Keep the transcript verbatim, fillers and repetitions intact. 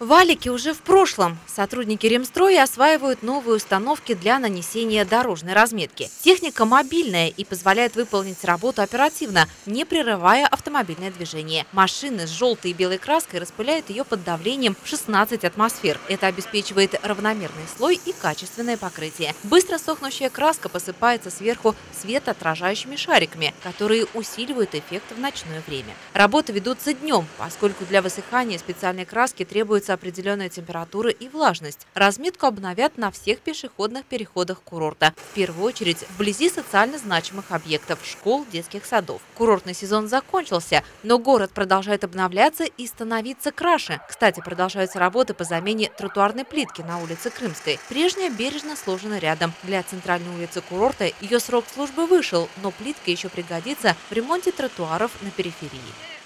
Валики уже в прошлом. Сотрудники Ремстроя осваивают новые установки для нанесения дорожной разметки. Техника мобильная и позволяет выполнить работу оперативно, не прерывая автомобильное движение. Машины с желтой и белой краской распыляют ее под давлением в шестнадцать атмосфер. Это обеспечивает равномерный слой и качественное покрытие. Быстро сохнущая краска посыпается сверху светоотражающими шариками, которые усиливают эффект в ночное время. Работы ведутся днем, поскольку для высыхания специальной краски требуется определенная температура и влажность. Разметку обновят на всех пешеходных переходах курорта. В первую очередь вблизи социально значимых объектов – школ, детских садов. Курортный сезон закончился, но город продолжает обновляться и становиться краше. Кстати, продолжаются работы по замене тротуарной плитки на улице Крымской. Прежняя бережно сложена рядом. Для центральной улицы курорта ее срок службы вышел, но плитка еще пригодится в ремонте тротуаров на периферии.